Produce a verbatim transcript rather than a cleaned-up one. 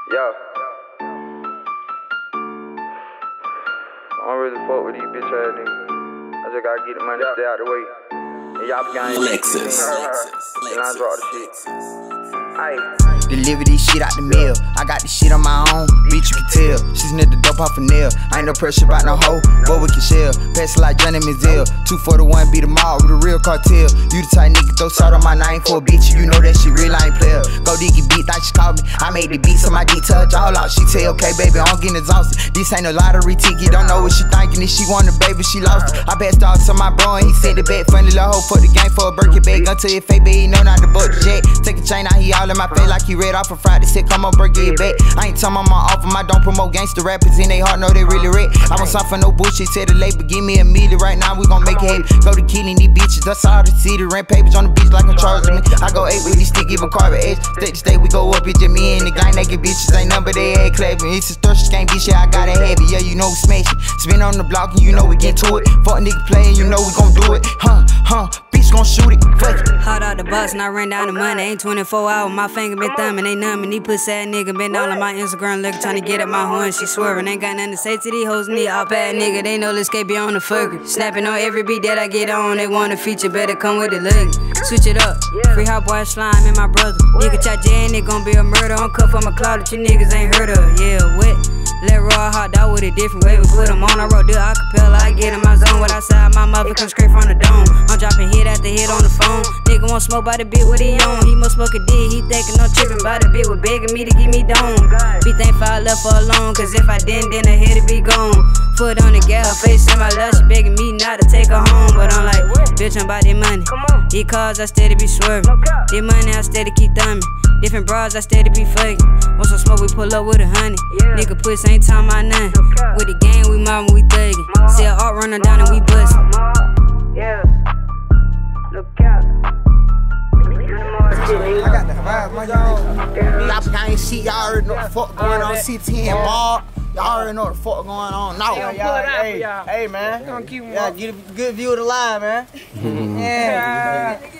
Yeah. I don't really fuck with these bitch ass niggas. I just gotta get the money, stay out the way. And y'all began Lexus. And I draw the shit. Aye. Deliver this shit out the mail. I got this shit on my own, bitch, you can tell. She's near the dope off a nail. I ain't no pressure about no hoe, but we can shell. Pass it like Johnny Manziel. two forty-one be the mob with a real cartel. You the type nigga throw salt on my name for a bitch. You know that she real, I ain't player. Go diggy beat, like she called me. I made the beats on my detail all out. She tell, okay, baby, I'm getting exhausted. This ain't no lottery ticket. Don't know what she thinking. If she want a baby, she lost it. I passed off to my bro and he sent it back. Funny little hoe for the game for a Birkin bag. Until it fake, baby, he know not to book the jet. Take a chain out, he all in my face like he read off a Friday. Said, come on, bro, get it back. I ain't talking about my offer, I don't promote gangster rappers in they heart, know they really red. I won't suffer no bullshit, tell the label, give me a meter right now, we gon' make it happen. Go to killing these bitches, I saw the city, rent papers on the beach like I'm charging me. I go eight with these stick, even carbon edge. State to state, we go up, it's just me and the guy naked bitches. Ain't number they head clapping. It's a structure, can't be shit, I gotta have it. Yeah, you know we smashing. Spin on the block and you know we get to it. Fuck nigga playing, you know we gon' do it. Huh, huh. Gon' shoot it, fuck it. Hot out the box and I ran down the money. Ain't twenty-four hours, my finger been thumbing. Ain't numbing, these pussy ass nigga been all on my Instagram looking, trying to get at my horn. She swerving, ain't got nothing to say to these hoes. Need all bad nigga, they know Sk eight be on the fucker. Snapping on every beat that I get on. They want a feature, better come with it, look. Switch it up, free hot boy slime and my brother. Nigga chat J and it gon' be a murder. I'm cut from a cloud that you niggas ain't heard of. Yeah, wet. Let raw hot dog with a different way. We put them on. I wrote the acapella. I get in my zone. What I said, my mother come straight from the dome. I'm dropping hit after hit on the phone. Nigga won't smoke by the bit what he on. He must smoke a D. He thinking I'm tripping by the bit. Was begging me to give me dome. Be thankful I left her alone. Cause if I didn't, then her head would be gone. Foot on the gal, face in my love. She begging me not to take her home. But I'm like, bitch, I'm about that money. These cars, I steady be swerving. This money, I steady keep thumbing. Different bras, I steady be fucking. Want some smoke, we pull up with a honey. Nigga puss ain't talking about nothing. With the gang, we mobbing, we thuggin'. See a art running down and we bustin'. Yeah. Look out. I got the vibe, my y'all. Y'all can't see, y'all already know what the fuck going on. C T N mob. Y'all already know what the fuck going on now. Yeah, y'all, hey, hey, man. Yeah, get a good view of the live, man. Yeah.